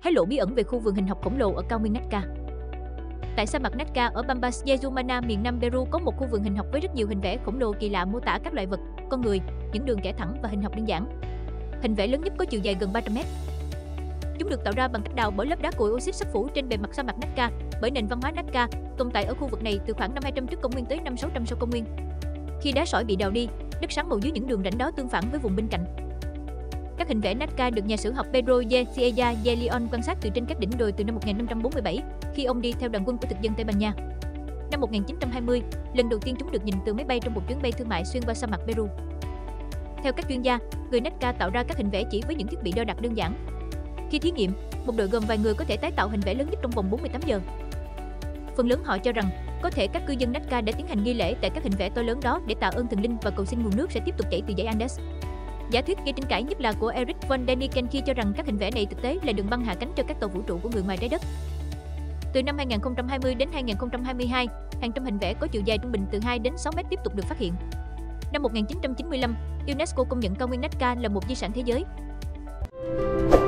hé lộ bí ẩn về khu vườn hình học khổng lồ ở cao nguyên Nazca. Tại sa mạc Nazca ở Pampas Yezumana, miền Nam Peru có một khu vườn hình học với rất nhiều hình vẽ khổng lồ kỳ lạ mô tả các loài vật, con người, những đường kẻ thẳng và hình học đơn giản. Hình vẽ lớn nhất có chiều dài gần 300 mét. Chúng được tạo ra bằng cách đào bởi lớp đá cuội oxit sắc phủ trên bề mặt sa mạc Nazca, bởi nền văn hóa Nazca tồn tại ở khu vực này từ khoảng năm 200 trước công nguyên tới năm 600 sau công nguyên. Khi đá sỏi bị đào đi, đất sáng màu dưới những đường rãnh đó tương phản với vùng bên cạnh. Các hình vẽ Nazca được nhà sử học Pedro de Ciella de Leon quan sát từ trên các đỉnh đồi từ năm 1547, khi ông đi theo đoàn quân của thực dân Tây Ban Nha. Năm 1920, lần đầu tiên chúng được nhìn từ máy bay trong một chuyến bay thương mại xuyên qua sa mạc Peru. Theo các chuyên gia, người Nazca tạo ra các hình vẽ chỉ với những thiết bị đo đạc đơn giản. Khi thí nghiệm, một đội gồm vài người có thể tái tạo hình vẽ lớn nhất trong vòng 48 giờ. Phần lớn họ cho rằng có thể các cư dân Nazca đã tiến hành nghi lễ tại các hình vẽ to lớn đó để tạ ơn thần linh và cầu xin nguồn nước sẽ tiếp tục chảy từ dãy Andes. Giả thuyết gây tranh cãi nhất là của Erich von Däniken khi cho rằng các hình vẽ này thực tế là đường băng hạ cánh cho các tàu vũ trụ của người ngoài trái đất. Từ năm 2020 đến 2022, hàng trăm hình vẽ có chiều dài trung bình từ 2 đến 6 mét tiếp tục được phát hiện. Năm 1995, UNESCO công nhận cao nguyên Nazca là một di sản thế giới.